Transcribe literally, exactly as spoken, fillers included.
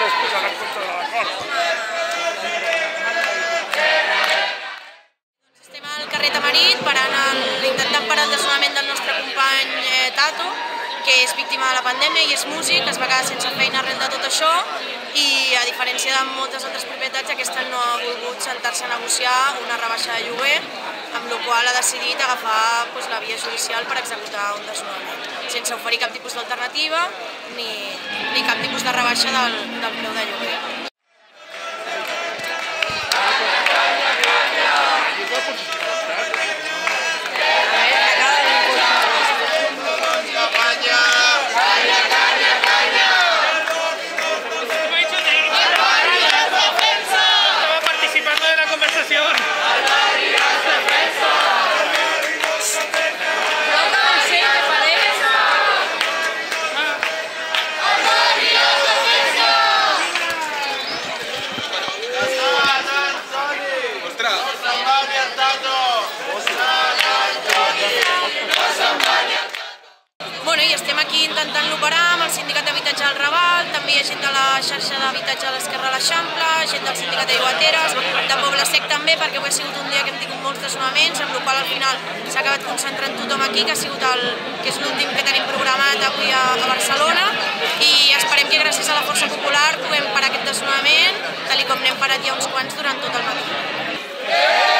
després anar en contra de l'acord. Estem al carrer Tamarit intentant parar el desnonament del nostre company Tato, que és víctima de la pandèmia i és músic, es va quedar sense feina arrel de tot això i, a diferència de moltes altres propietats, aquesta no ha volgut sentar-se a negociar una rebaixa de lloguer, amb la qual ha decidit agafar doncs, la via judicial per executar un desnonament, sense oferir cap tipus d'alternativa ni, ni cap tipus de rebaixa del, del preu de lloguer. Bueno, i estem aquí intentant-lo parar amb el sindicat d'habitatge del Raval, també hi ha gent de la xarxa d'habitatge de l'Esquerra de l'Eixample, gent del sindicat de llogateres, de Poble Sec també, perquè avui ha sigut un dia que hem tingut molts desnonaments, amb la qual al final s'ha acabat concentrant tothom aquí, que ha sigut el, que és l'últim que tenim programat avui a, a Barcelona, i esperem que gràcies a la força popular puguem parar aquest desnonament, tal com n'hem parat ja uns quants durant tot el matí.